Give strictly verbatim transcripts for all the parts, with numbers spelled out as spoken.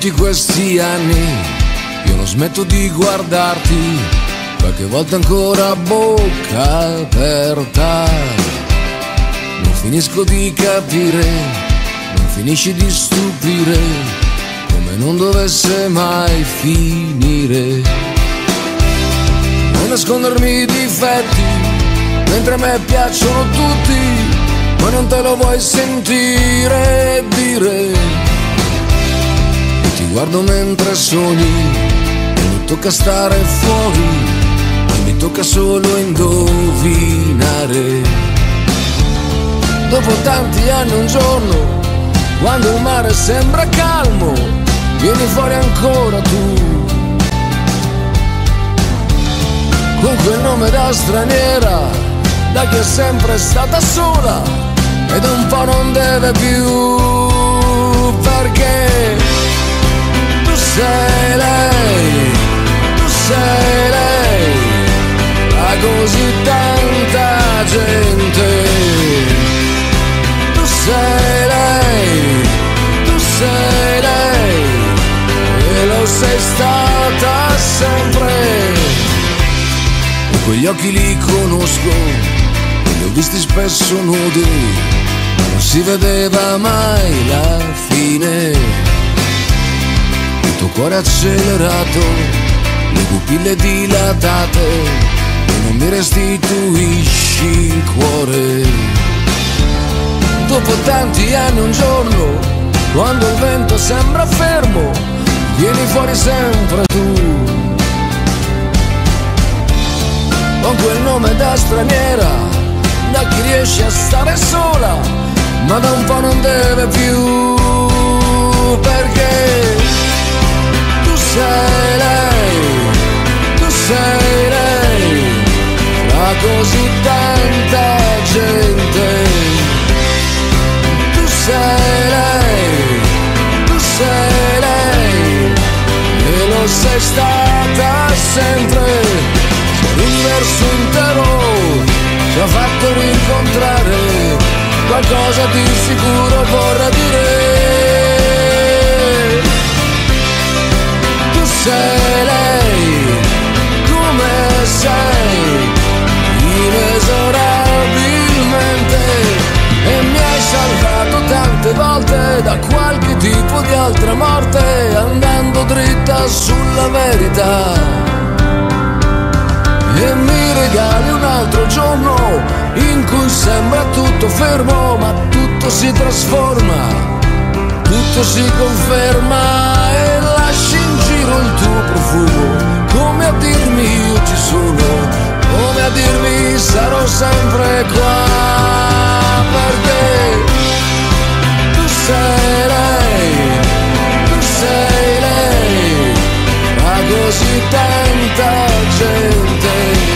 tutti questi anni io non smetto di guardarti, qualche volta ancora a bocca aperta. Non finisco di capire, non finisci di stupire, come non dovesse mai finire. Non nascondermi i difetti, mentre a me piacciono tutti, ma non te lo vuoi sentire e dire. Ti guardo mentre sogni e mi tocca stare fuori, e mi tocca solo indovinare. Dopo tanti anni un giorno, quando il mare sembra calmo, vieni fuori ancora tu, con quel nome da straniera, da chi è sempre stata sola ed un po' non deve più, perché tu sei lei, tu sei lei, a così tanta gente. Tu sei lei, tu sei lei, e lo sei stata sempre. E quegli occhi li conosco, li ho visti spesso nudi, ma non si vedeva mai la fine. Il tuo cuore accelerato, le pupille dilatate, e non mi restituisci il cuore. Dopo tanti anni un giorno, quando il vento sembra fermo, vieni fuori sempre tu, con quel nome da straniera, da chi riesce a stare sola, ma da un po' non deve più, perché tu sei lei, tu sei lei, tra così tanta gente. Tu sei lei, tu sei lei, e lo sei stata sempre. Se l'universo intero ci ha fatto rincontrare, qualcosa di sicuro vorrà dire. Tu sei lei, come sei, inesorabilmente, e mi hai salvato tante volte da qualche tipo di altra morte, andando dritta sulla verità. E mi regali un altro giorno in cui sembra tutto fermo, ma tutto si trasforma, tutto si conferma, e lasci in giro il tuo profumo, come a dirmi io ci sono, come a dirmi sarò sempre qua, perché tu sei lei, tu sei lei, ma così tanta gente.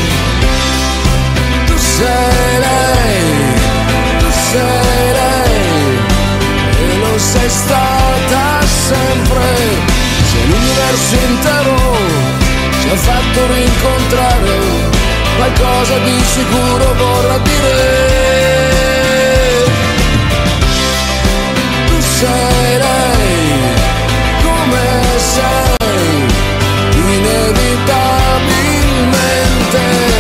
Tu sei lei, tu sei lei, e lo sei stata sempre. Se l'universo intero ci ha fatto rincontrare, qualcosa di sicuro vorrà dire. Tu sei lei, come sei, inevitabilmente.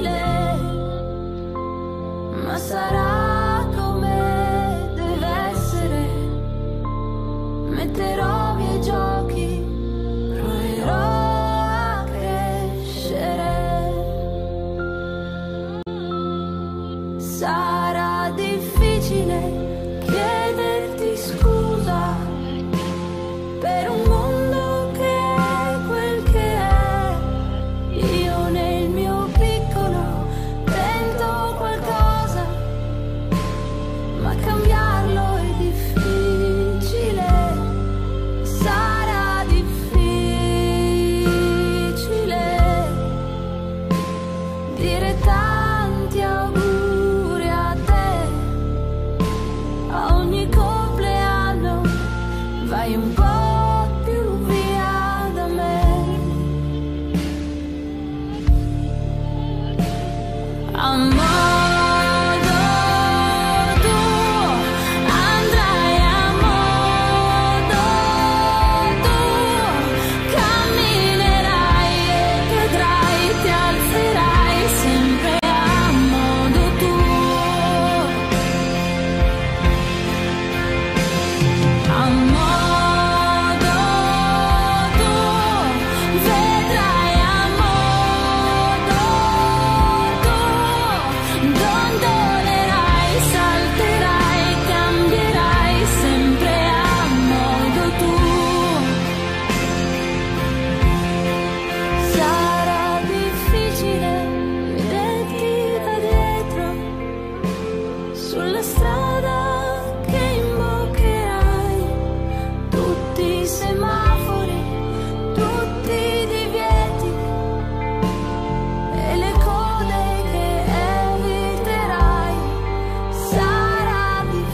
sarà come deve essere. metterò via i giochi, proverò a crescere. Sarà difficile chiederti scusa per un mondo che è quel che è. Io nel mio piccolo tento qualcosa, ma cambiarlo è difficile. Sarà difficile dire tanti auguri a te a ogni compleanno. Vai un po' più via da me. A modo tuo andrai, a modo tuo camminerai e cadrai, ti alzerai sempre a modo tuo. A modo tuo vedrai, a modo tuo dondolerai, salterai, cambierai sempre a modo tuo. Sarà difficile vederti da dietro sulla strada che imboccherai, tutti i semafori, tutti i divieti e le code che eviterai. Sarà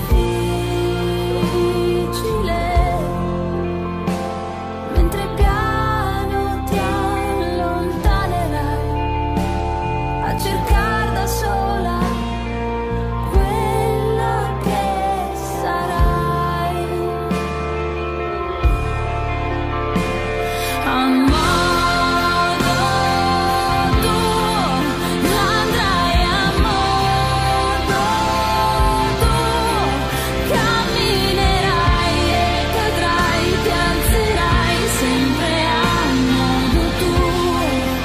difficile mentre piano ti allontanerai a cercare da sola quella che sarai. A modo tuo andrai, a modo tuo camminerai e cadrai, ti alzerai sempre a modo tuo.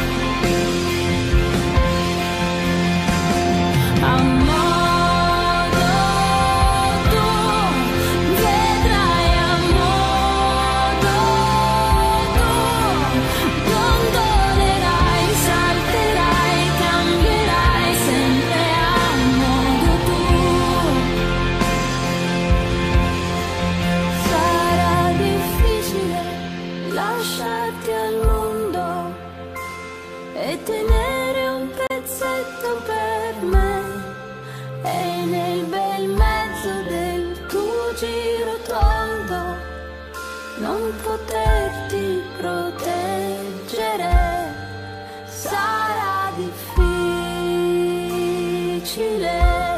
A modo tuo vedrai, a modo tuo dondolerai, salterai, cambierai sempre a modo tuo. Sarà difficile lasciarti al mondo e tenere un pezzetto per me, e nel bel mezzo del tuo giro tondo non poterti proteggere. Sarà difficile,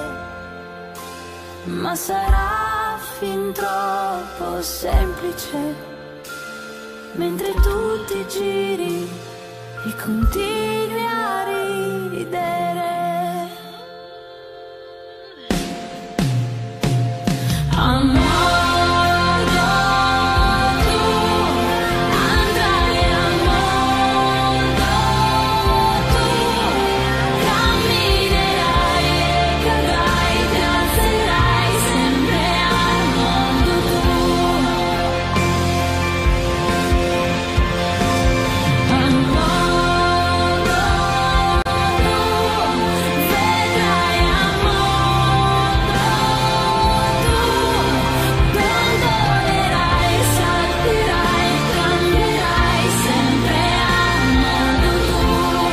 ma sarà fin troppo semplice mentre tu ti giri e continui a ridere. A modo tuo andrai, a modo tuo camminerai e cadrai, ti alzerai sempre a modo tuo. A modo tuo vedrai, a modo tuo dondolerai, salterai, cambierai sempre a modo tuo.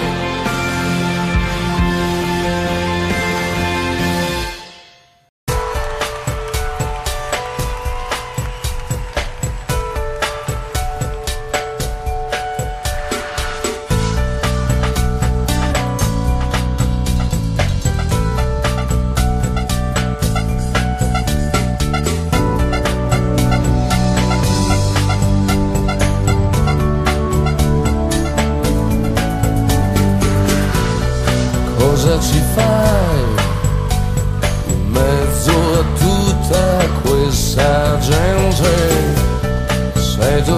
Cosa ci fai in mezzo a tutta questa gente?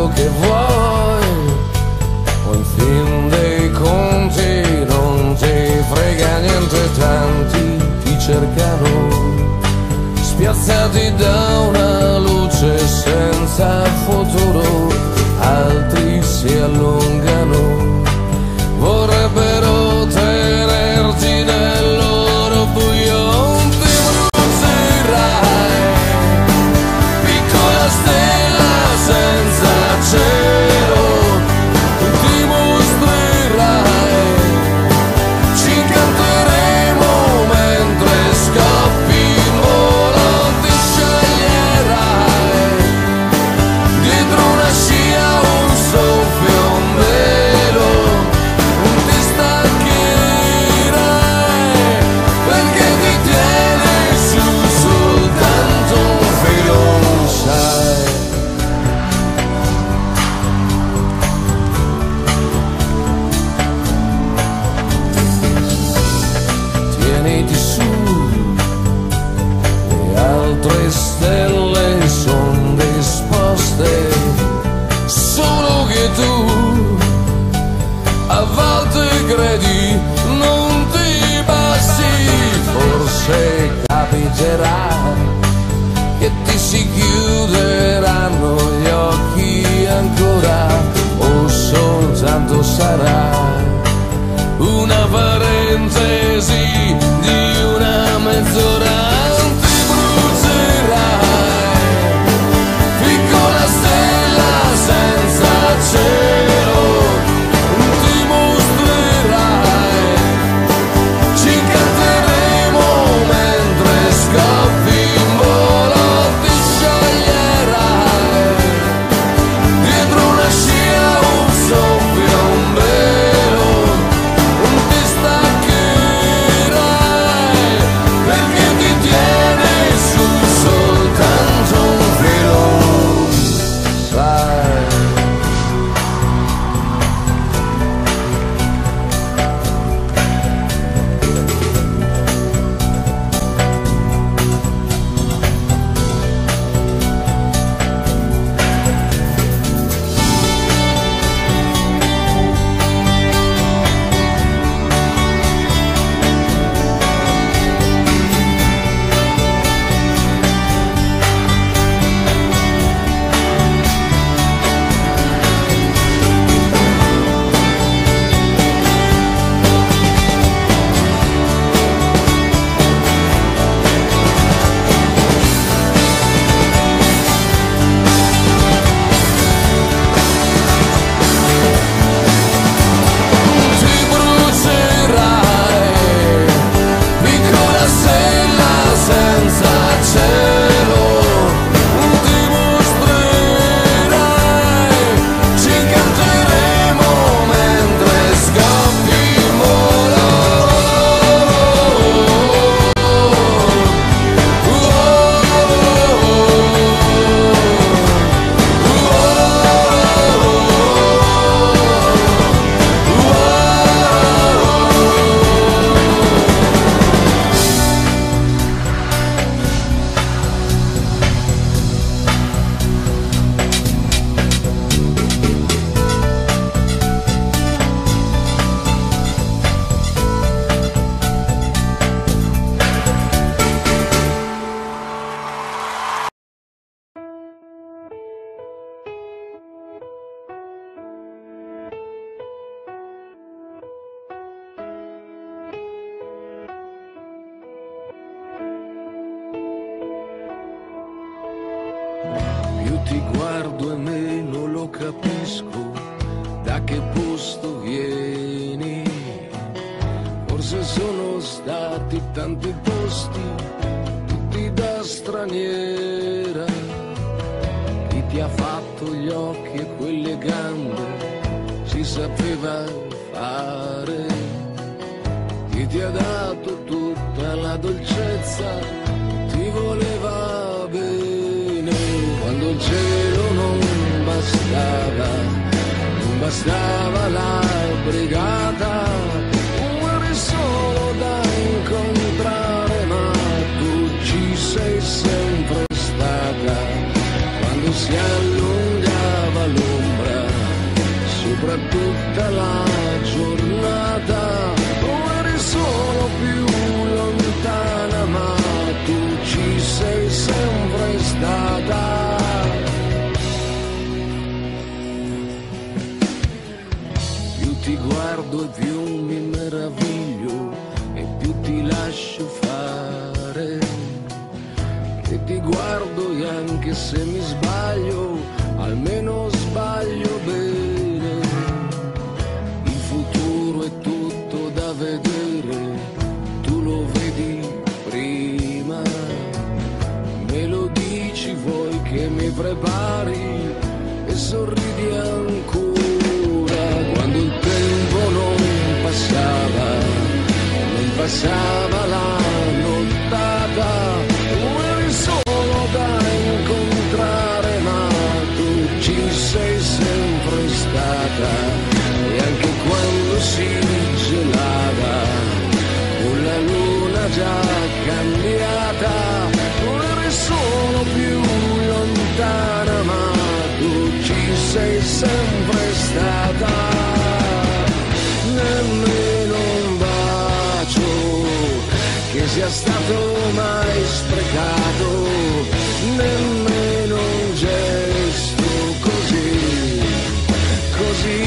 quello che vuoi, o in fin dei conti non ti frega niente, tanti ti cercano, spiazzati da una luce senza futuro, altri si allungano, vorrebbero tenerti nel loro buio. Ti brucerai, piccola stella senza cielo, ti mostrerai, ci incanteremo mentre scappi in volo, ti sceglierai, dietro una scia un soffio, un velo, ti staccherai, perché ti tieni su soltanto un filo, sai. Tieniti su, le altre stelle son disposte, solo che tu a volte credi non ti passi. Forse capiterà che ti si chiuderanno gli occhi ancora, o soltanto sarà una parentesi di una mezz'ora. Ti brucerai, piccola stella senza cielo, ti mostrerai, ci incanteremo mentre scappi in volo, ti sceglierai, dietro una scia un soffio, un velo, ti staccherai, perché ti tieni su soltanto un filo, sai. Più ti guardo e meno lo capisco, da che posto vieni. Forse sono stati tanti posti, tutti da straniera. Chi ti ha fatto gli occhi e quelle gambe si sapeva fare. Chi ti ha dato tutta la dolcezza ti voleva bene. Quando il cielo non bastava, non bastava la brigata, eri solo da incontrare, ma tu ci sei sempre stata. Quando si allungava l'uomo fra tutta la giornata. Tu eri solo più lontana, ma tu ci sei sempre stata. Più ti guardo e più mi meraviglio e più ti lascio fare. E ti guardo e anche se mi sbaglio, almeno sbaglio bene. Il futuro è tutto da vedere, tu lo vedi prima. Me lo dici, vuoi che mi prepari e sorridi ancora. Quando il tempo non passava, non passava la nottata. Solo da incontrare, ma tu ci sei sempre stata. E anche quando si gelava, con la luna già cambiata, tu eri solo più lontana, ma tu ci sei sempre stata. Nemmeno un bacio che sia stato mai sprecato, nemmeno un gesto così, così,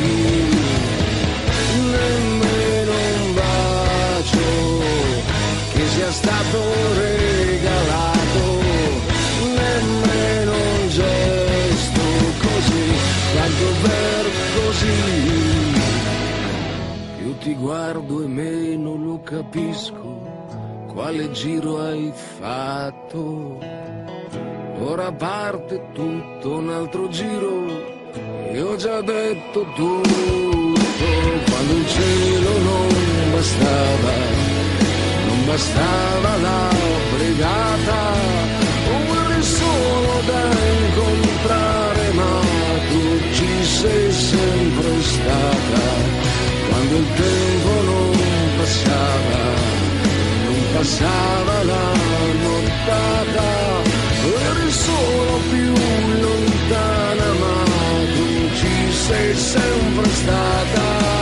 nemmeno un bacio che sia stato regalato, nemmeno un gesto così, tanto per così. Più ti guardo e meno lo capisco quale giro hai fatto. Ora parte tutto un altro giro e ho già detto tutto. Quando il cielo non bastava, non bastava la brigata. Oh, eri solo da incontrare, ma tu ci sei sempre stata. Quando il tempo non passava, passava la nottata, eri solo più lontana, ma tu ci sei sempre stata.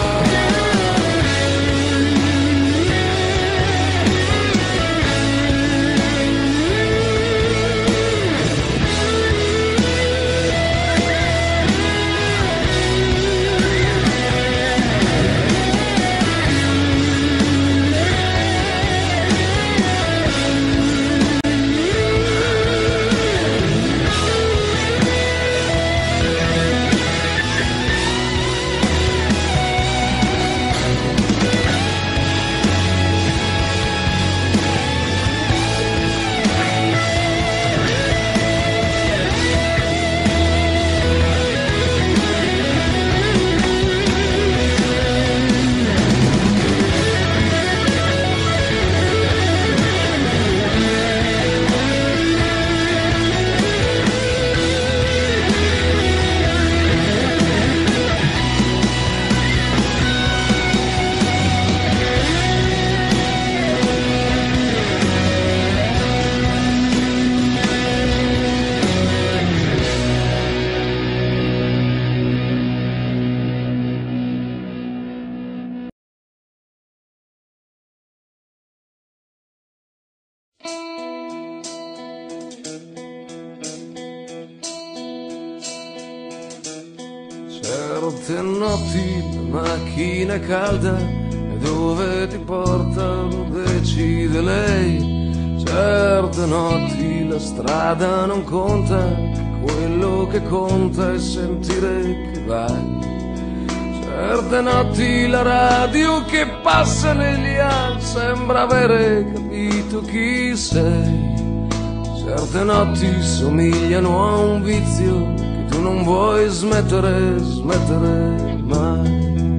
Certe notti la macchina è calda e dove ti porta lo decide lei. Certe notti la strada non conta, quello che conta è sentire che vai. Certe notti la radio che passa negli anni sembra avere capito chi sei. Certe notti somigliano a un vizio che tu non vuoi smettere, smettere mai.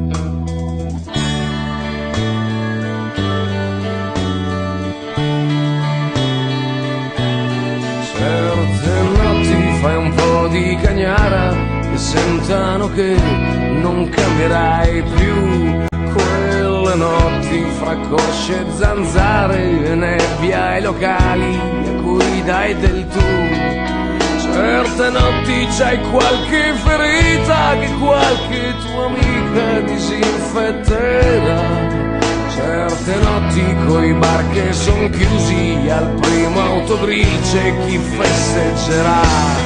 Certe notti fai un po' di cagnara e sentano che non cambierai più. Quelle notti fra cosce e zanzare e nebbia ai locali a cui dai del tu. Certe notti c'hai qualche ferita che qualche tua amica disinfetterà. Certe notti coi bar che son chiusi, al primo autogrill c'è chi festeggerà.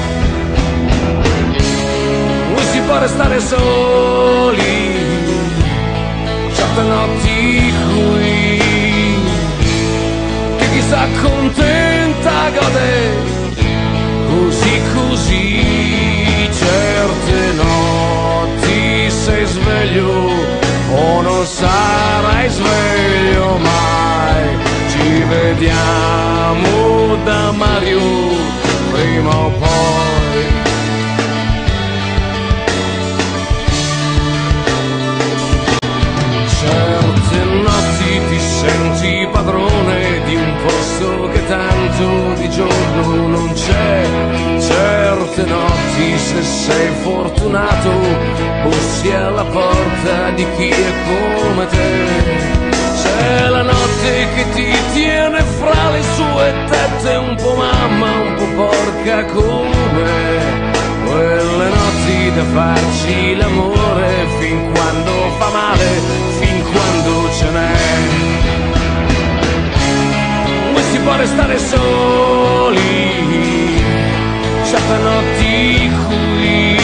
Noi si può restare soli, certe notti qui, che chi s'accontenta gode così così. Certe notti sei sveglio o non sarai sveglio mai. Ci vediamo da Mario prima o poi. Certe notti ti senti padrone di un posto che tanto di giorno non c'è. Certe notti, se sei fortunato, bussi alla porta di chi è come te. C'è la notte che ti tiene fra le sue tette, un po' mamma, un po' porca come quelle notti da farci l'amore fin quando fa male, fin quando ce n'è. Noi si può restare soli, certe notti qui,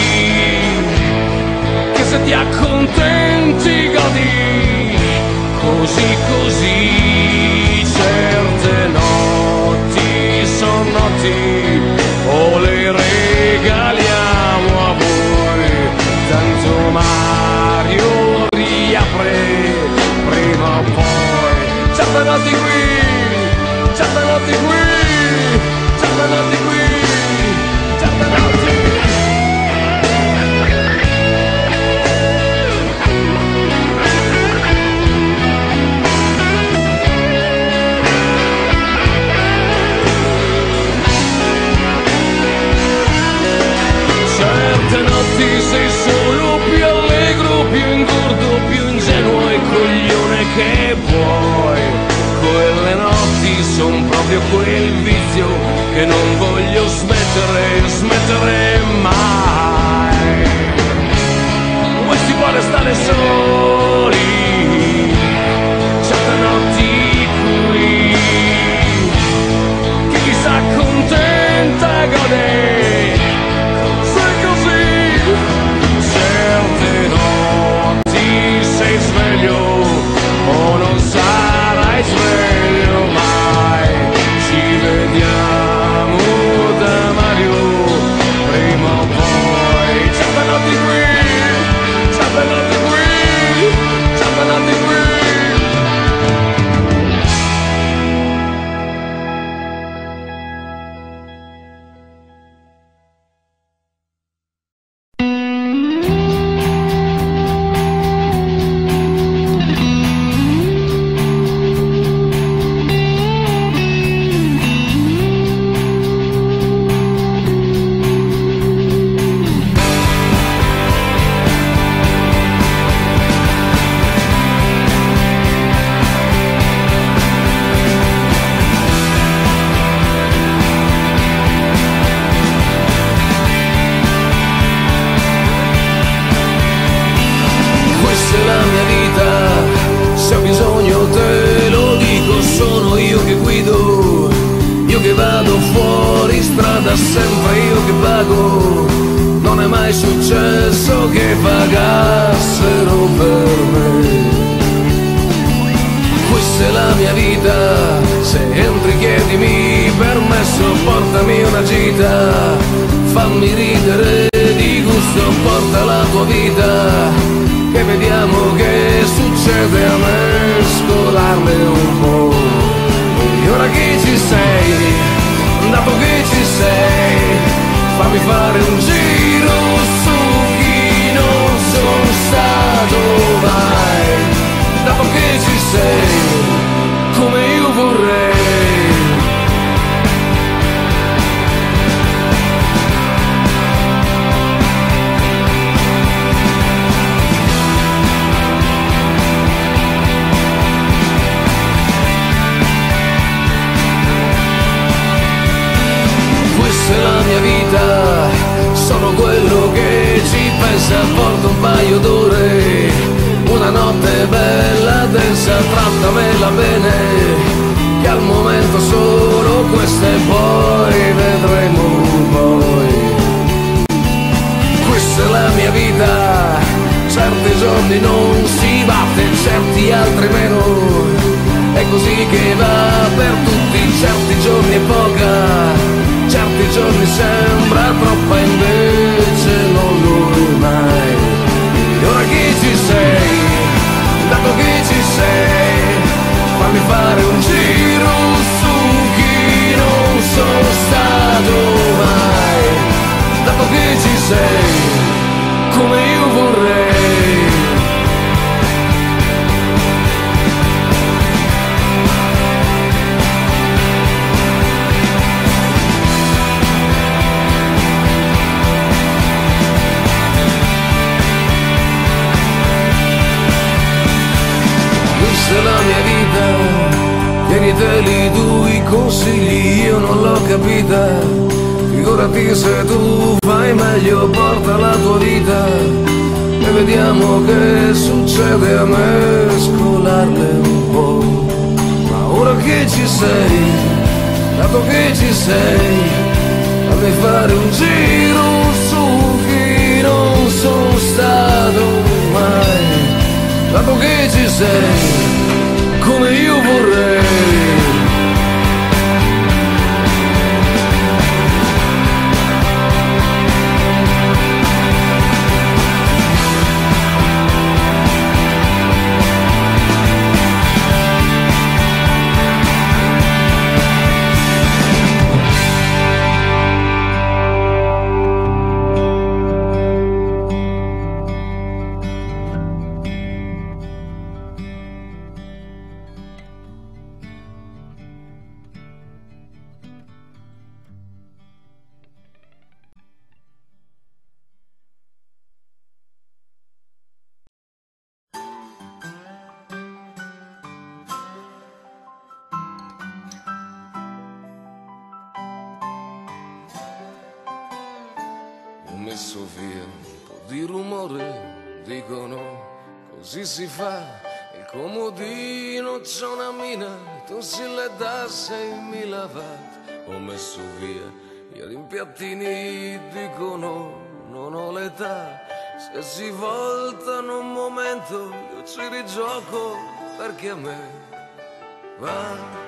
che se ti accontenti godi così così. Certe notti son notti o le regaliamo a voi, tanto Mario riapre prima o poi. Certe notti qui, certe notti qui, certe notti qui, certe notti. Certe notti sei solo più allegro, più ingordo, più ingenuo e coglione che puoi. Quelle notti son proprio quel vizio che non voglio smettere, smettere mai. Vuoi si può restare soli, certe notti qui, che chi s'accontenta gode. Certe notti sei sveglio o non sarai sveglio mai. Ci vediamo da Mario prima o poi. Certe notti qui, certe notti qui, certe notti qui. Sempre io che pago, non è mai successo che pagassero per me. Questa è la mia vita, se entri chiedimi permesso, portami una gita, fammi ridere di gusto, porta la tua vita, che vediamo che succede a mescolarle un po'. E ora che ci sei, dato che ci sei, fammi fare un giro su chi non sono stato mai. Dato che ci sei, come io vorrei. Questa è la mia vita, paio d'ore, una notte bella, densa, trattamela bene, che al momento solo queste, poi vedremo poi. Questa è la mia vita, certi giorni non si batte, certi altri meno, è così che va per tutti, certi giorni è poca, certi giorni sembra troppa, invece non lo è mai. E ora che ci sei, dato che ci sei, fammi fare un giro su chi non sono stato mai, dato che ci sei, come io vorrei. Questa è la mia vita, tieniteli tu i consigli, io non l'ho capita, figurati se tu fai meglio, porta la tua vita e vediamo che succede a mescolarle un po'. Ma ora che ci sei, dato che ci sei, fammi fare un giro su chi non sono stato mai, dato che ci sei, come io vorrei. Ho messo via un po' di rumore, dicono così si fa, il comodino c'è una mina, tu si le dà seimila watt. Ho messo via i rimpiattini, dicono non ho l'età, se si voltano un momento io ci rigioco perché a me va.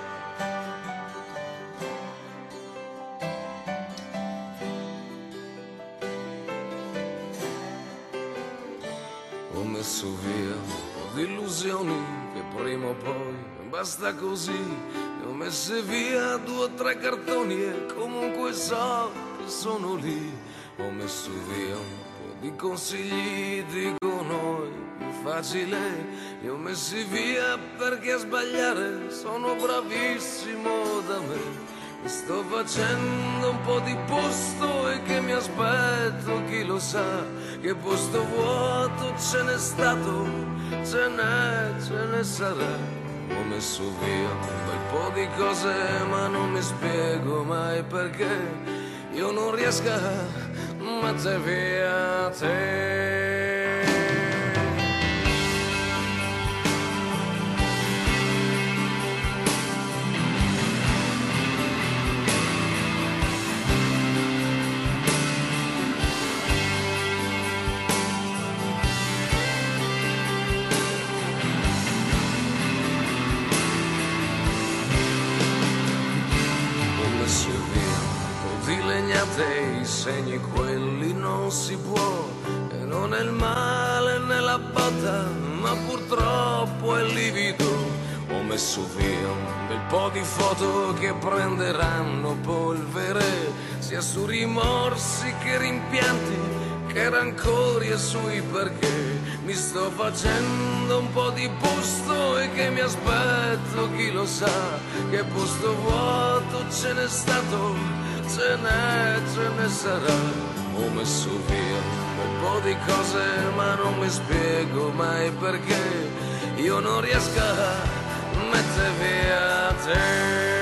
Ho messo via un po' di illusioni che prima o poi basta così, ne ho messe via due o tre cartoni e comunque so che sono lì. Ho messo via un po' di consigli, dicono è più facile, li ho messi via perché a sbagliare sono bravissimo da me. Mi sto facendo un po' di posto e che mi aspetto, chi lo sa, che posto vuoto ce n'è stato, ce n'è, ce ne sarà. Ho messo via un bel po' di cose ma non mi spiego mai perché io non riesco a mettere via te. I segni quelli non si può, e non è il male nella botta, ma purtroppo è livido. Ho messo via un bel po' di foto che prenderanno polvere, sia su rimorsi che rimpianti, che rancori e sui perché. Mi sto facendo un po' di posto e che mi aspetto, chi lo sa, che posto vuoto ce n'è stato, ce n'è, ce ne sarà. Ho messo via un bel po' di cose ma non mi spiego mai perché io non riesco a mettere via te.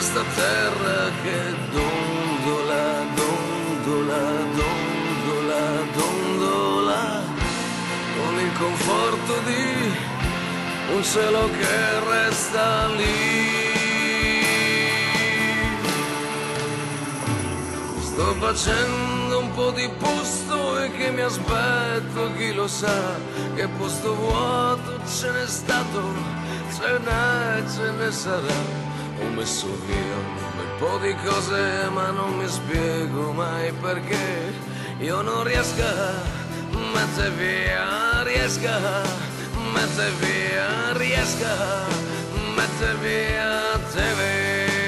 questa terra che dondola, dondola, dondola, dondola, con il conforto di un cielo che resta lì. Sto facendo un po' di posto e che mi aspetto, chi lo sa, che posto vuoto ce n'è stato, ce n'è, ce ne sarà. Ho messo via un bel po' di cose ma non mi spiego mai perché io non riesco a mettere via, riesco a mettere via, riesco a mettere via te.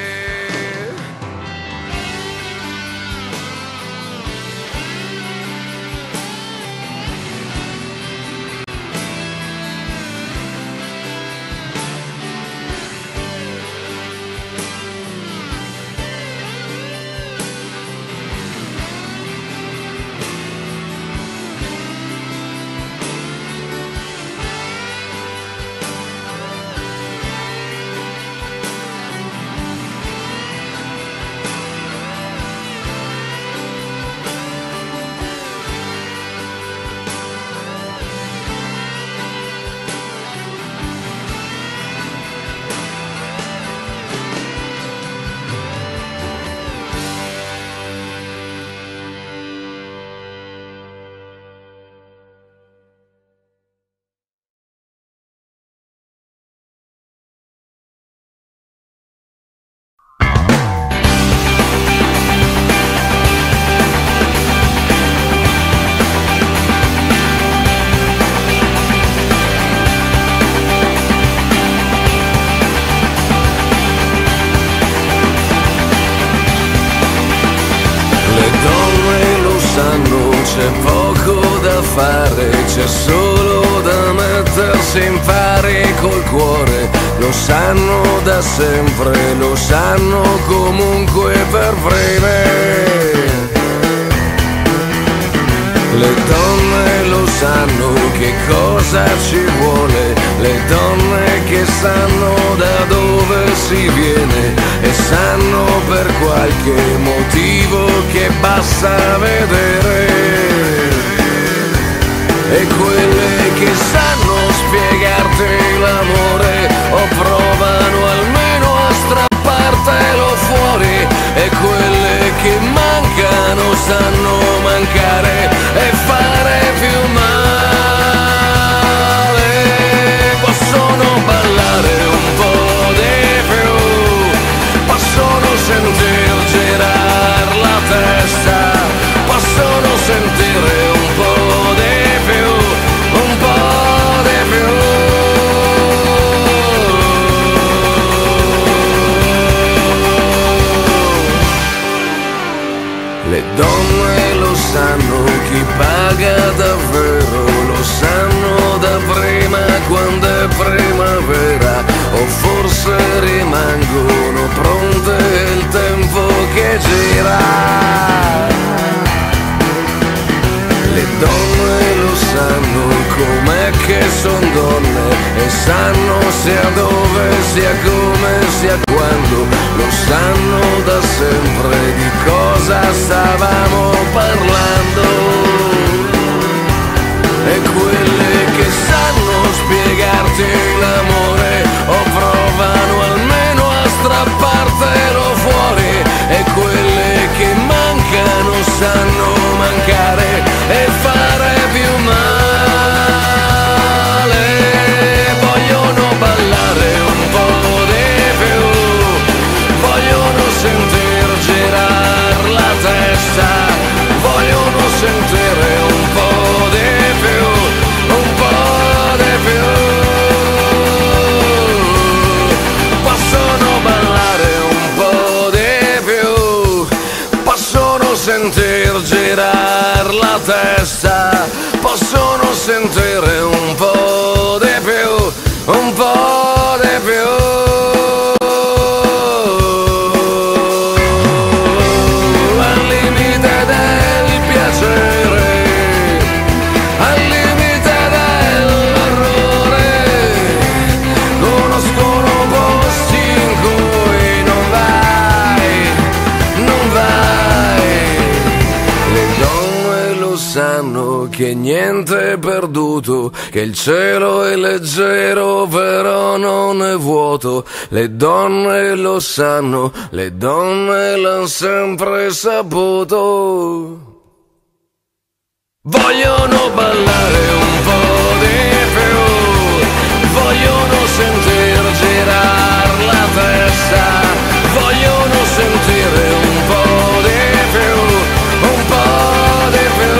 C'è poco da fare, c'è solo da mettersi in pari col cuore. Lo sanno da sempre, lo sanno comunque per breve. Le donne lo sanno che cosa ci vuole, le donne che sanno da dove si viene e sanno per qualche motivo che basta vedere. E quelle che sanno spiegarti l'amore o provano almeno a strappartelo fuori, e quelle che mancano sanno mancare e fare più male. Possono ballare un po' di più, possono sentir girar la testa, possono sentire un po' di più, un po' di più. Le donne lo sanno, chi paga davvero, lo sanno da prima quando è primavera, o forse rimangono pronte il tempo che gira. Le donne lo sanno com'è che son donne e sanno sia dove, sia come, sia quando, lo sanno da sempre di cosa stavamo parlando. E quelle che sanno spiegarti l'amore o provano almeno a strappartelo fuori, e quelle che mancano sanno mancare e fare più male. Vogliono ballare un po' di più, vogliono sentir girar la testa, vogliono sentire un po' di più, un po' di più. Possono ballare un po' di più, possono sentir girar la testa, possono sentire un po' di più, un po' di più. Al limite del piacere, al limite dell'errore, conoscono posti in cui non va. che niente è perduto, che il cielo è leggero però non è vuoto. Le donne lo sanno, le donne l'hanno sempre saputo. Vogliono ballare un po' di più, vogliono sentir girar la testa, vogliono sentire un po' di più, un po' di più.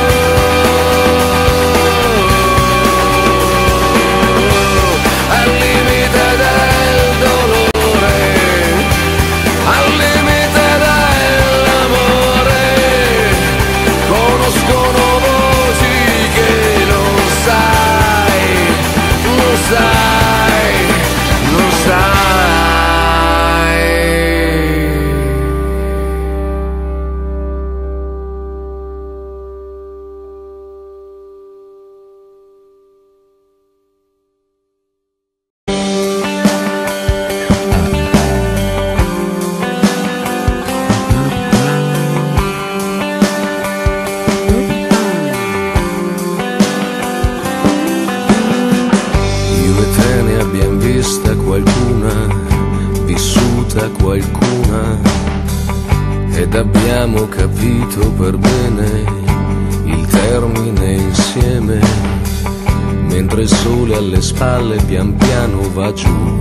Al limite del dolore, al limite dell'amore, conoscono sai, non sai. Qualcuna, vissuta qualcuna, ed abbiamo capito per bene il termine insieme, mentre il sole alle spalle pian piano va giù.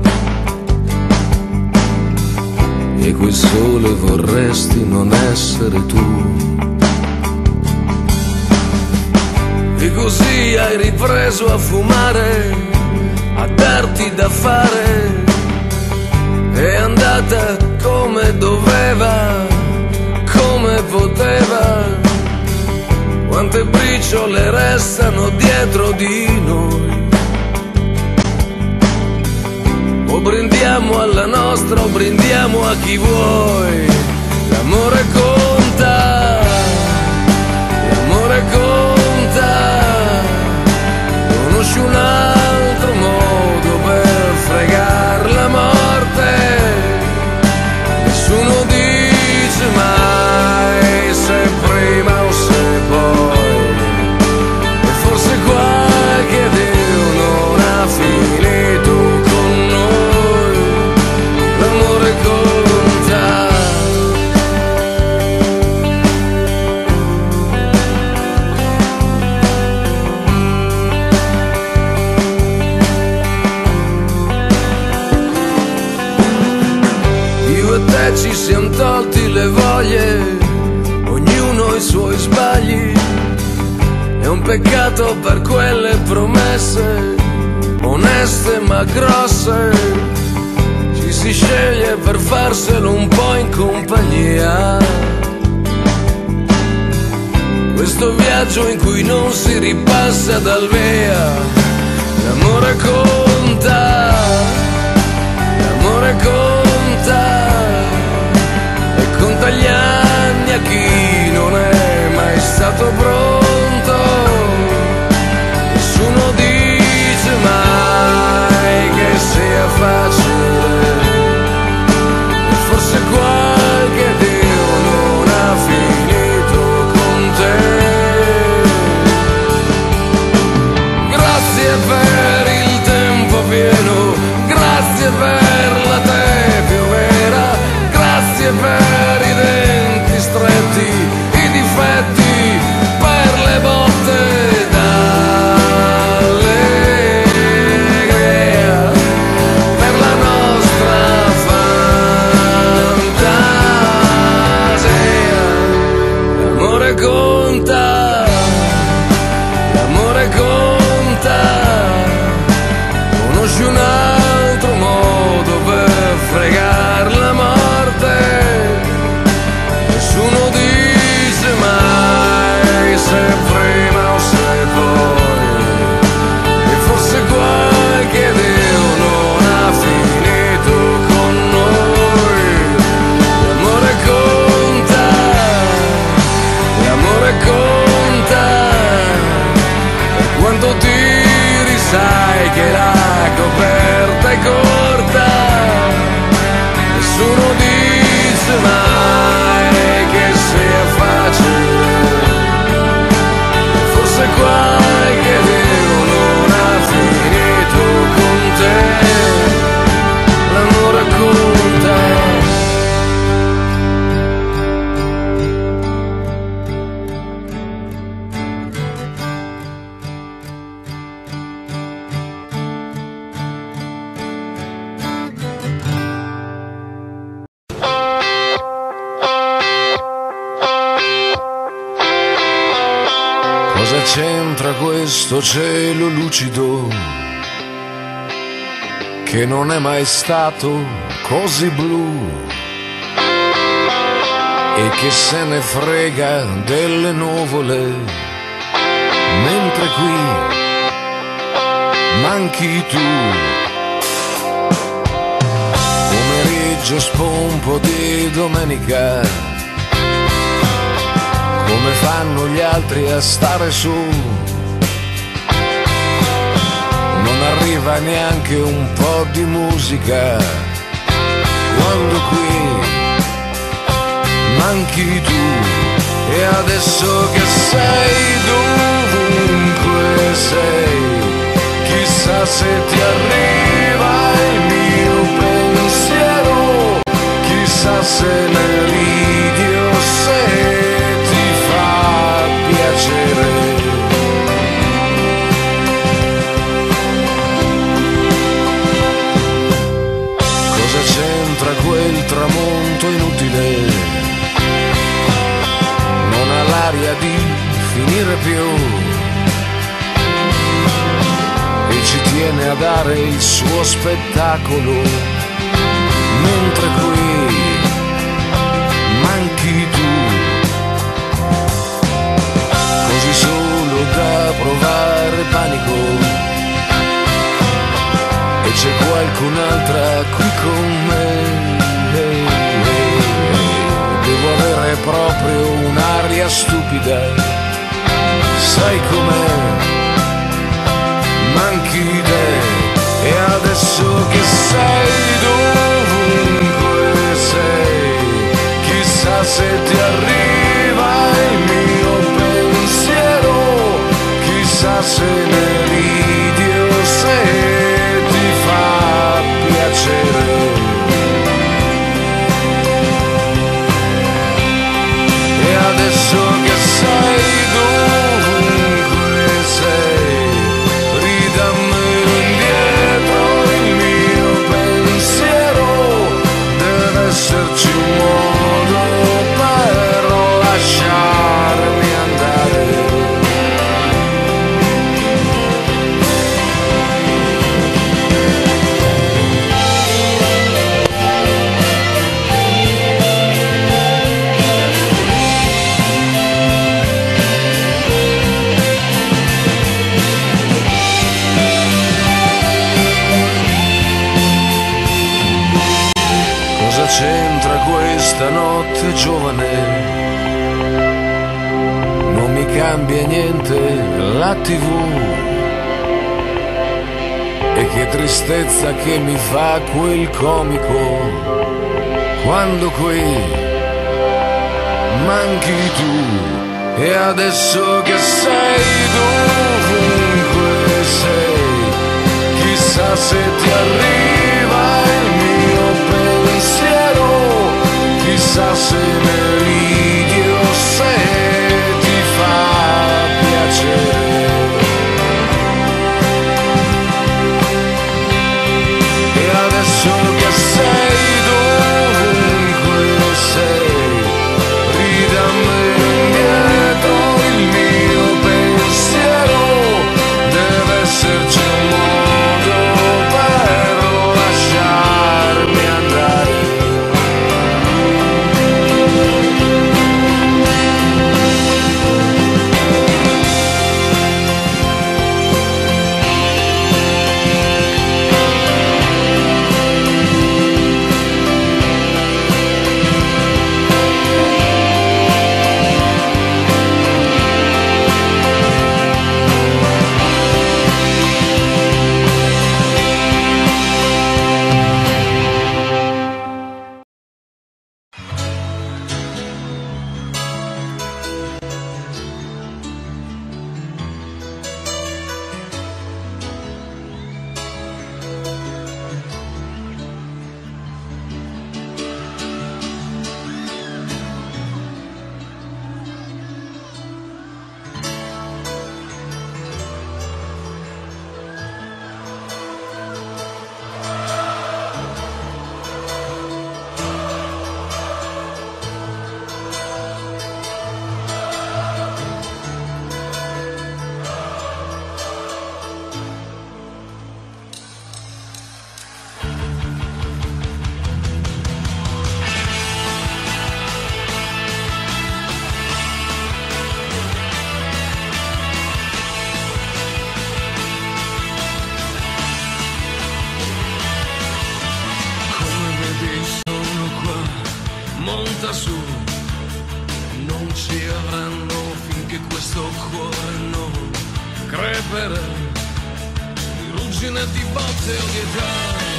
E quel sole vorresti non essere tu. E così hai ripreso a fumare, a darti da fare, è andata come doveva, come poteva. Quante briciole restano dietro di noi. O brindiamo alla nostra o brindiamo a chi vuoi. L'amore conta, l'amore conta. Conosci un altro modo per fregar la morte? Nessuno dice mai se prima o se poi. E forse qualche Dio non ha finito con noi. L'amore conta. Ci siamo tolti le voglie, ognuno i suoi sbagli. È un peccato per quelle promesse, oneste ma grosse. Ci si sceglie per farselo un po' in compagnia. Questo viaggio in cui non si ripassa dal via. L'amore conta, l'amore conta. Conta gli anni a chi non è mai stato pronto. Nessuno dice mai che sia facile. E forse qualche Dio non ha finito con te. Grazie per il tempo pieno, grazie per la te più vera, grazie per i denti stretti, i difetti, per le botte d'allegria, per la nostra fantasia. L'amore conta, l'amore conta. Conosci un altro modo per fregar la morte? Nessuno dice mai se prima o se poi. E forse qualche Dio non ha finito con noi. L'amore conta, l'amore conta. E quando tiri sai che la coperta è corta. Nessuno dice mai che sia facile. Forse questo cielo lucido che non è mai stato così blu e che se ne frega delle nuvole, mentre qui manchi tu. Pomeriggio spompo di domenica, come fanno gli altri a stare su, non arriva neanche un po' di musica, quando qui manchi tu. E adesso che sei dovunque sei, chissà se ti arriva il mio pensiero, chissà se ne ridi o se ti fa piacere. Cosa c'entra quel tramonto inutile? Non ha l'aria di finire più e ci tiene a dare il suo spettacolo, mentre qui manchi tu, così solo da provare panico. E c'è qualcun'altra qui con me. Devo avere proprio un'aria stupida, sai com'è? Manchi te. E adesso che sei dovunque sei, chissà se ti arriva il mio pensiero, chissà se ne ridi o se ti fa piacere. E adesso che sei dovunque sei, ridammelo indietro il mio pensiero, deve esserci un modo per lasciarmi andare. Cosa c'entra questa notte giovane? Non mi cambia niente la tivù. E che tristezza che mi fa quel comico, quando qui manchi tu. E adesso che sei dovunque sei, chissà se ti arriva il mio pensiero, chissà se ne ridi o se ti fa piacere. E adesso che sei dovunque sei, ridammelo indietro il mio pensiero, deve esserci un modo per lasciarmi andare. chiacchiere, di ruggine, di botte o di età.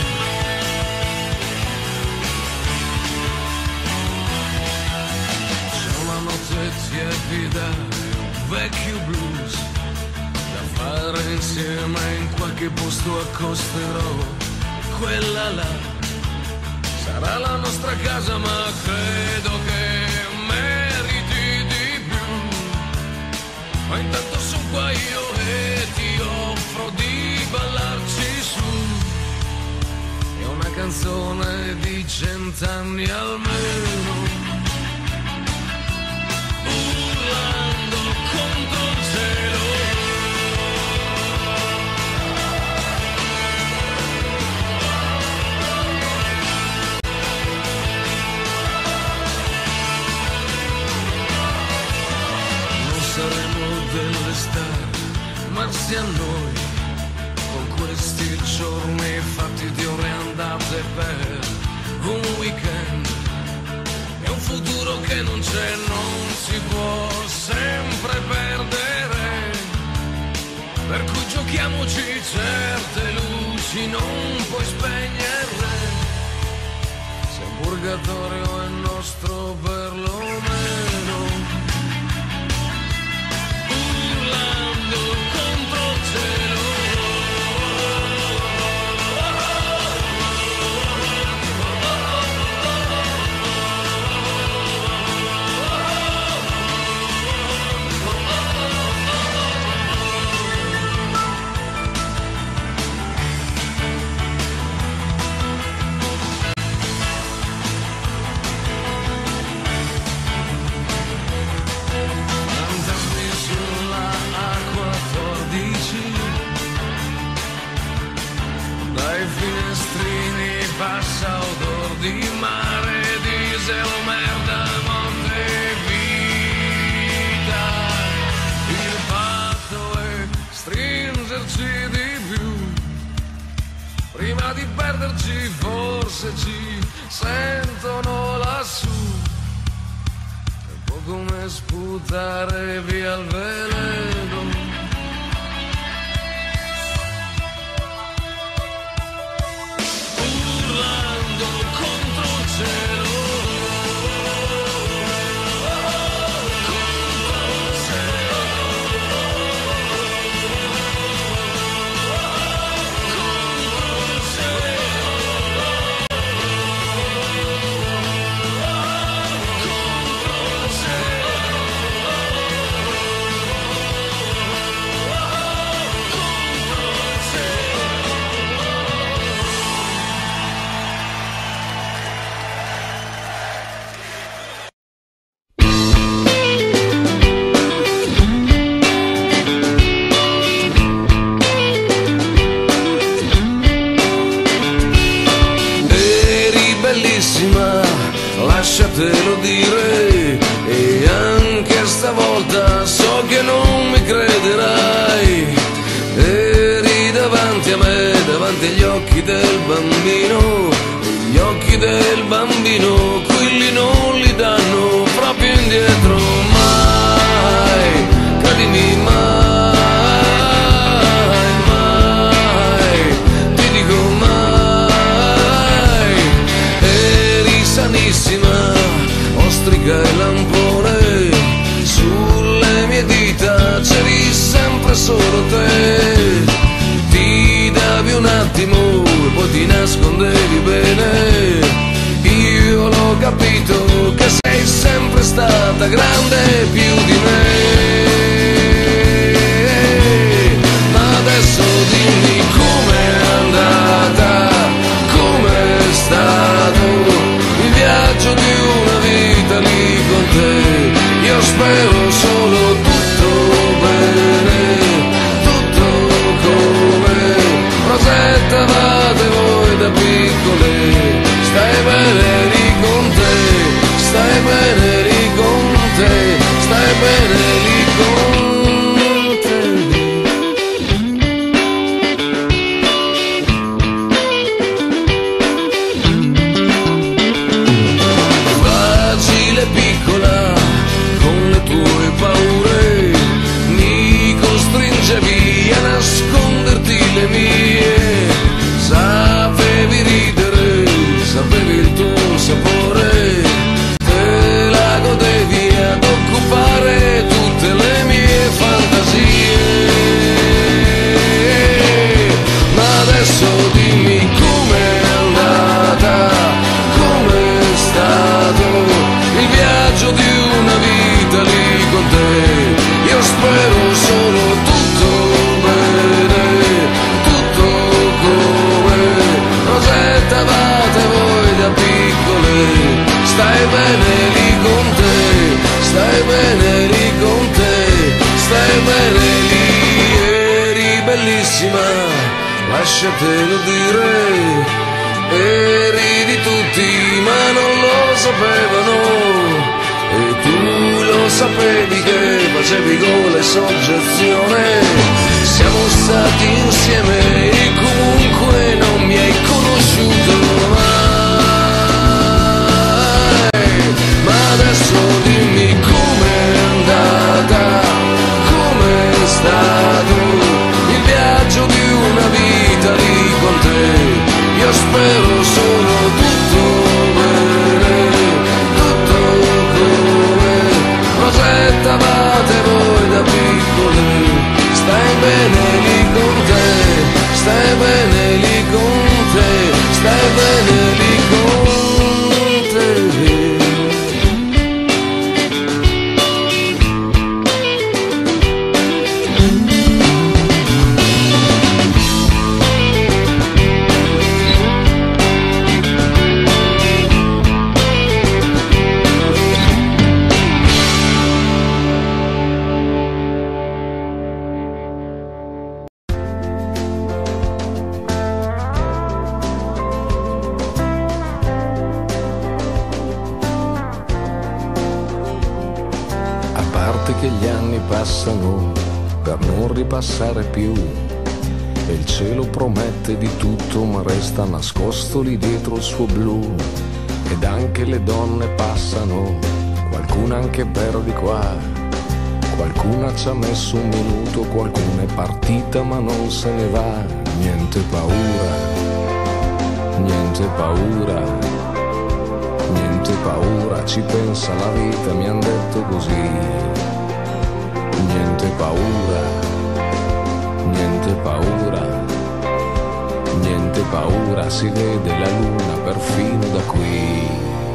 C'è una notte tiepida, un vecchio blues da fare insieme, in qualche posto accosterò. Quella là sarà la nostra casa, ma credo che meriti di più. Ma intanto sono qua io e ti offro di ballarci su. È una canzone di cent'anni almeno, urlando contro il cielo. Saremo delle star, marsi a noi, con questi giorni fatti di ore andate per un weekend. È un futuro che non c'è, non si può sempre perdere, per cui giochiamoci certe luci, non puoi spegnerle. Se il purgatorio è nostro perlomeno, contro il cielo. Dai finestrini passa odor di mare, diesel, merda, morte, vita. Il fatto è stringerci di più, prima di perderci forse ci sentono lassù. È un po' come sputare via il veleno. Contro il cielo, contro il cielo, contro il cielo, contro il lasciatelo dire, e anche stavolta so che non mi crederai. Eri davanti a me, davanti agli occhi del bambino, e gli occhi del bambino quelli non li danno proprio indietro mai. Credimi, mai, mai, ti dico mai. Eri sanissima, ostrica e lampone, sulle mie dita c'eri sempre solo te. Ti davi un attimo e poi ti nascondevi bene. Io l'ho capito che sei sempre stata grande più di me. Ma adesso dimmi com'è andata, com'è stato il viaggio di una vita lì con te. Io spero solo tutto bene, tutto come Rosetta vate voi da piccole. Stai bene lì con te, stai bene lì con te, stai bene lì con te. Facile piccola con le tue paure, bellissima, lasciatelo dire. E ridi tutti ma non lo sapevano, e tu lo sapevi che facevi gol e soggezione. Siamo stati insieme e comunque non mi hai conosciuto mai. Ma adesso dimmi com'è andata, com'è stato il viaggio di una vita lì con te. Io spero solo tutto bene, tutto come progettavate voi da piccoli. Stai bene lì con te, stai bene lì con te, stai bene lì con te. Che gli anni passano per non ripassare più, e il cielo promette di tutto ma resta nascosto lì dietro il suo blu. Ed anche le donne passano, qualcuna anche per di qua, qualcuna ci ha messo un minuto, qualcuna è partita ma non se ne va. Niente paura, niente paura, niente paura, ci pensa la vita, mi han detto così. Niente paura, niente paura, niente paura, si vede la luna perfino da qui.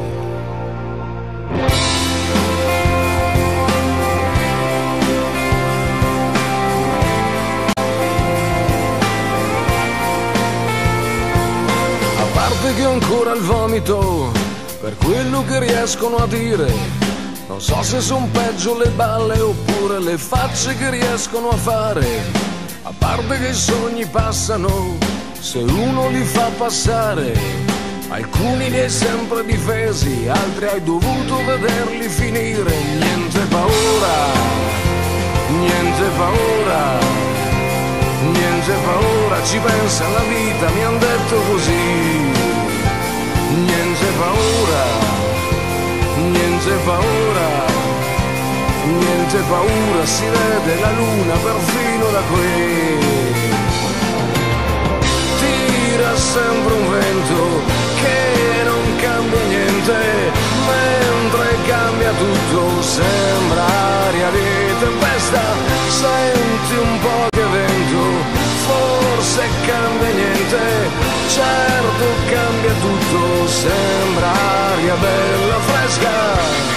A parte che ho ancora il vomito per quello che riescono a dire. Non so se son peggio le balle oppure le facce che riescono a fare. A parte che i sogni passano se uno li fa passare. Alcuni li hai sempre difesi, altri hai dovuto vederli finire. Niente paura, niente paura, niente paura, ci pensa la vita, mi han detto così. Niente paura, niente paura, niente paura, si vede la luna perfino da qui. Tira sempre un vento che non cambia niente, mentre cambia tutto sembra aria di tempesta. Senti un po' che vento, forse cambia niente, certo cambia tutto, sembra aria bella fresca.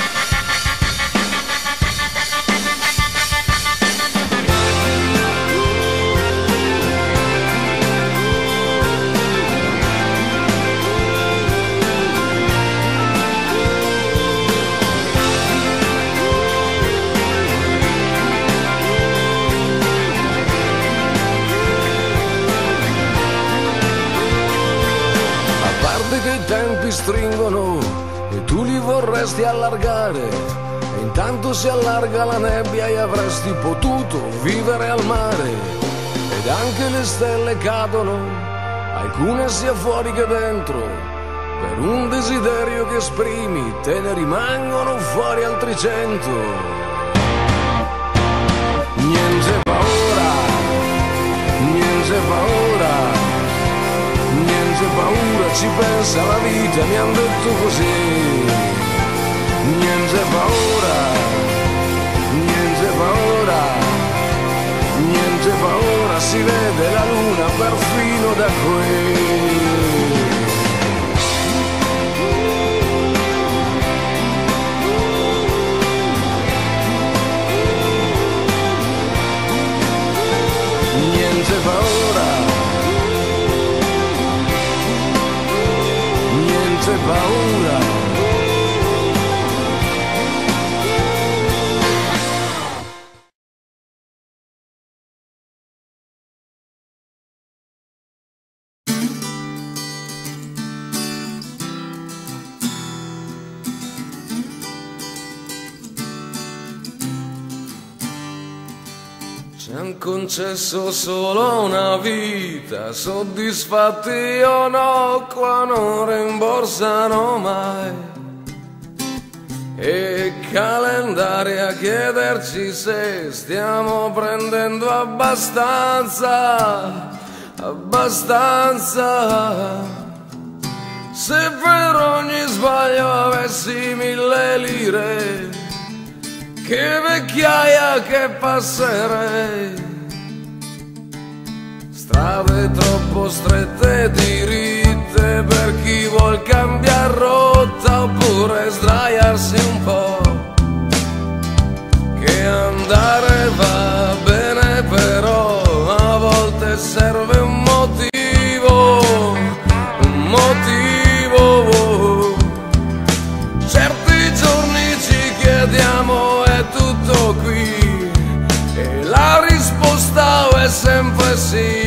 Che i tempi stringono e tu li vorresti allargare, e intanto si allarga la nebbia e avresti potuto vivere al mare. Ed anche le stelle cadono, alcune sia fuori che dentro, per un desiderio che esprimi te ne rimangono fuori altri cento. Niente paura, niente paura, niente paura, ci pensa la vita, mi han detto così. Niente paura, niente paura, niente paura, si vede la luna perfino da qui. Niente paura, niente paura. Ci han concesso solo una vita, soddisfatti o no, qua non rimborsano mai. E calendari a chiederci se stiamo prendendo abbastanza, abbastanza. Se per ogni sbaglio avessi mille lire, che vecchiaia che passerei. Strade troppo strette, diritte per chi vuol cambiare rotta oppure sdraiarsi un po'. Che andare va bene, però a volte serve un motivo, un motivo. Certi giorni ci chiediamo è tutto qui e la risposta è sempre sì.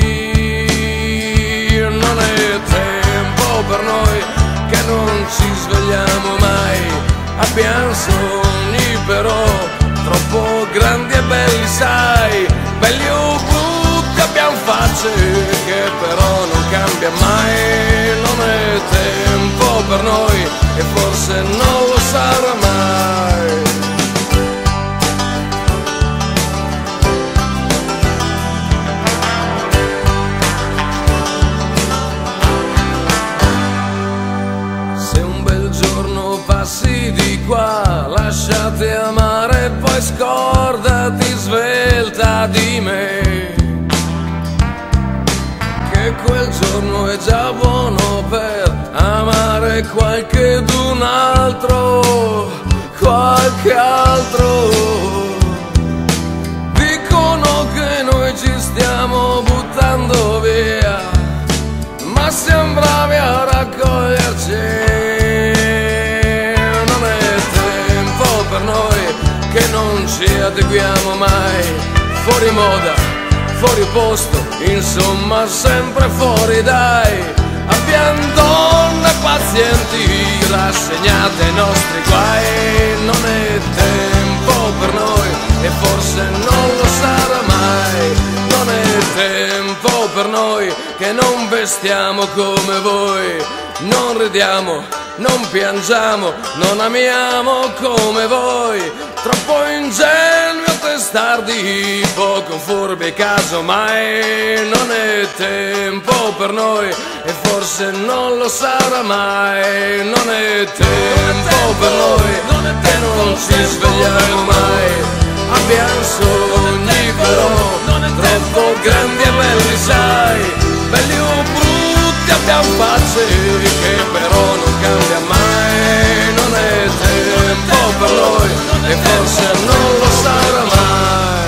Non è tempo per noi che non ci svegliamo mai, abbiamo sogni però troppo grandi e belli, sai, belli o brutti, abbiamo facce che però non cambia mai. Non è tempo per noi e forse non lo sarà mai. Passi di qua, lasciati amare, poi scordati svelta di me, che quel giorno è già buono per amare qualche d'un altro, qualche altro. Dicono che noi ci stiamo buttando via, ma siamo bravi a raccoglierci. Per noi che non ci adeguiamo mai, fuori moda, fuori posto, insomma sempre fuori dai. Abbiamo donne pazienti rassegnate ai nostri guai. Non è tempo per noi e forse non lo sarà mai. Non è tempo per noi che non vestiamo come voi, non ridiamo, non piangiamo, non amiamo come voi. Troppo ingenui o testardi, poco furbi casomai. Non è tempo per noi e forse non lo sarà mai. Non è tempo per noi che non ci svegliamo mai. Abbiamo sogni però troppo grandi e belli, sai, belli o brutti, abbiamo facce che però non cambia mai. Non è tempo per noi e forse non lo sarà mai.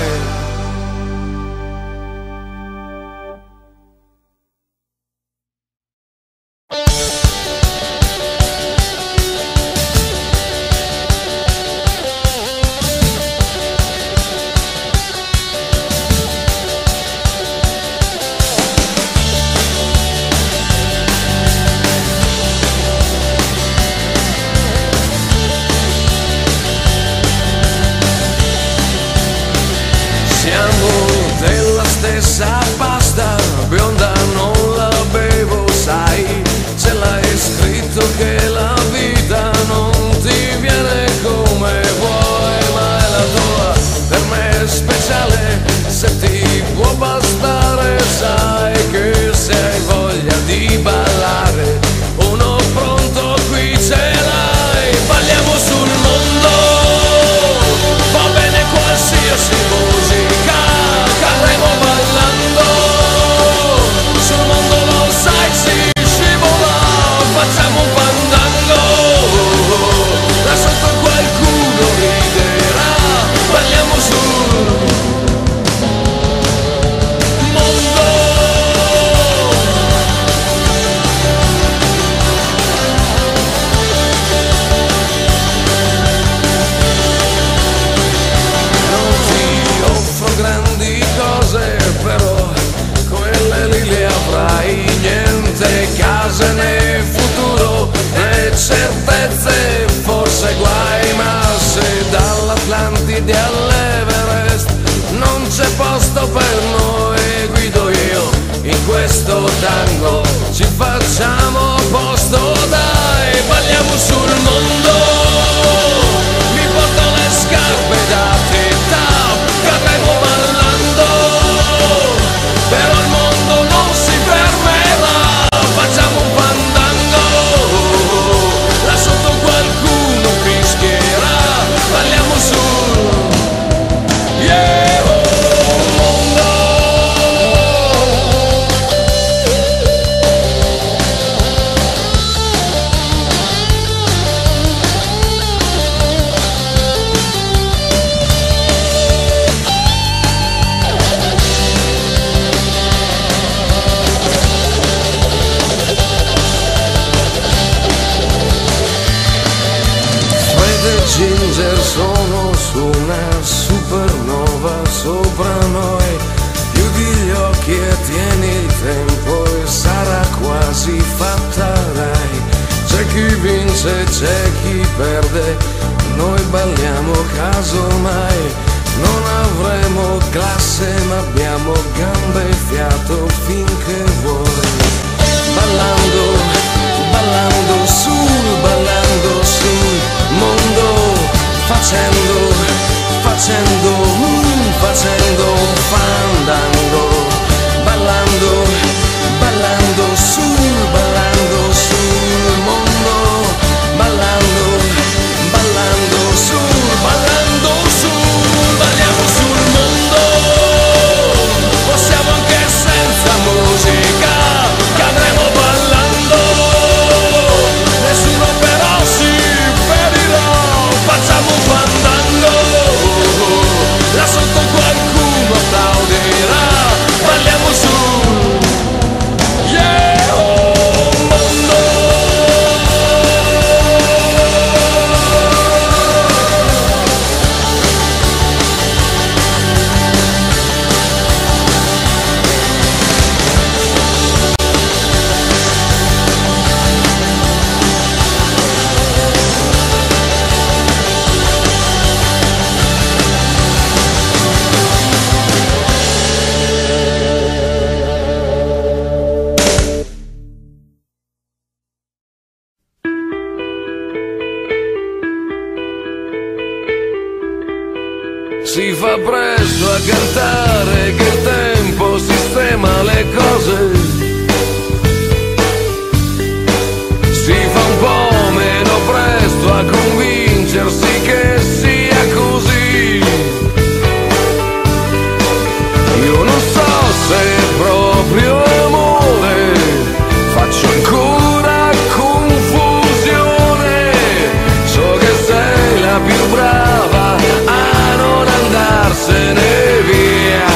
tango, ci facciamo posto, dai, balliamo sul mondo. Mi porto le scarpe da tetta, cadremo ballando, però il mondo non si fermerà, facciamo un fandango, là sotto qualcuno fischierà, balliamo sul, yeah, oh, mondo. Ginger sono su una supernova sopra noi, chiudi gli occhi e tieni il tempo e sarà quasi fatta, dai. C'è chi vince, c'è chi perde, noi balliamo casomai, non avremo classe ma abbiamo gambe e fiato finché vuoi. Ballando, ballando sul, ballando sul mondo, facendo, facendo, mm, facendo un fandango, ballando, ballando sul, ballando sul mondo, ballando, ballando sul, ballando sul, balliamo sul mondo, possiamo anche senza musica, cadremo ballando, nessuno però si ferirà, facciamo un fandango, là sotto qualcuno applaudirà, balliamo su, yeah, oh, mondo. Si fa presto a cantare che il tempo sistema le cose, si fa un po' meno presto a convincersi che sia così. Io non so se è proprio amore, faccio ancora confusione, so che sei la più brava a non andarsene via.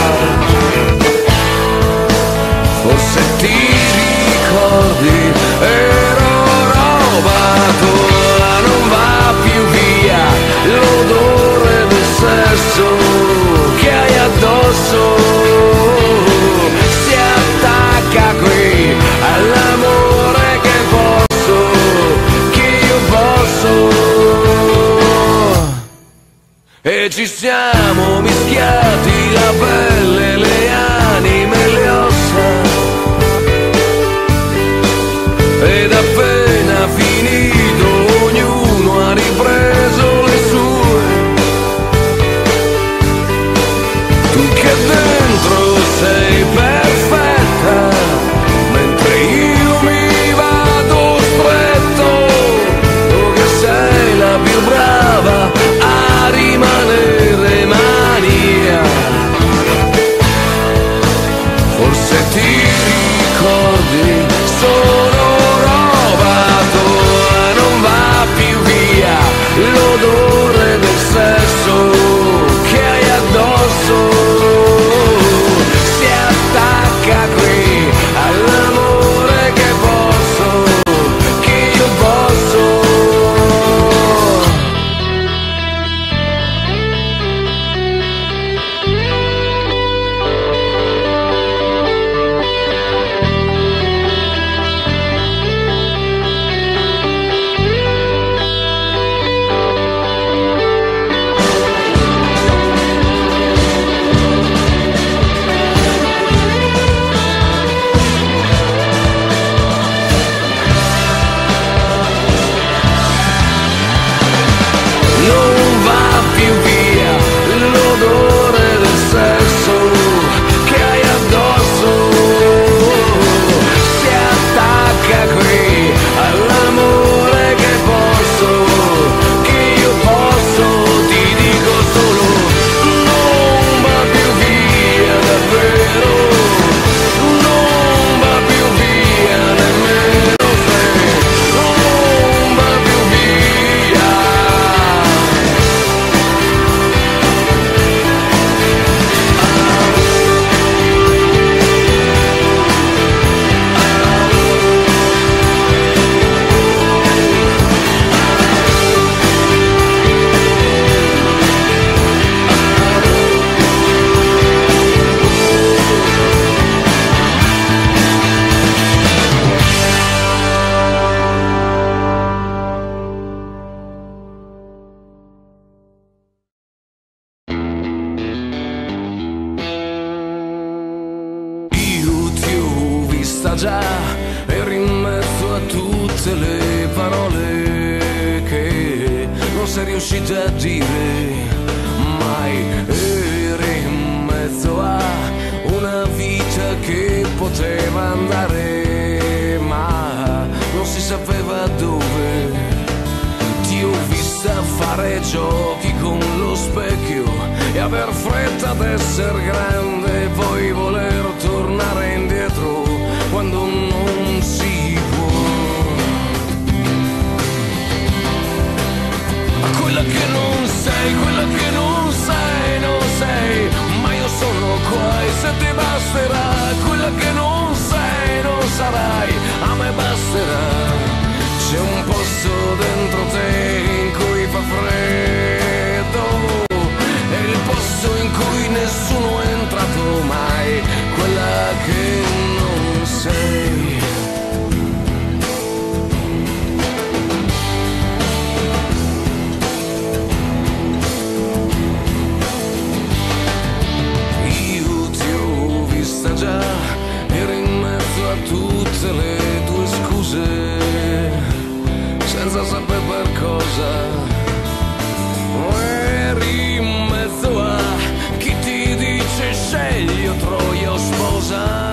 Forse ti ricordi, ero roba tua, non va più via l'odore del sesso che hai addosso, si attacca qui all'amore che posso, che io posso. E ci siamo mischiati la pelle, le anime, le ossa, ed appena finito ognuno ha ripreso le sue. Tu che dentro sei perfetta, mentre io mi vado stretto, tu che sei la più brava a rimanere mania. già, eri in mezzo a tutte le parole che non sei riuscita a dire mai. Eri in mezzo a una vita che poteva andare, ma non si sapeva dove. Ti ho vista fare giochi con lo specchio e aver fretta d'essere grande, poi voler tornare indietro quando non si può. Quella che non sei, quella che non sei, non sei, ma io sono qua e se ti basterà. Quella che non sei, non sarai, a me basterà. C'è un posto dentro te in cui fa freddo, è il posto in cui nessuno è entrato mai, quella che non sei. Io ti ho vista già, eri in mezzo a tutte le tue scuse, senza sapere per cosa. Eri in mezzo a chi ti dice scegli o troia o sposa.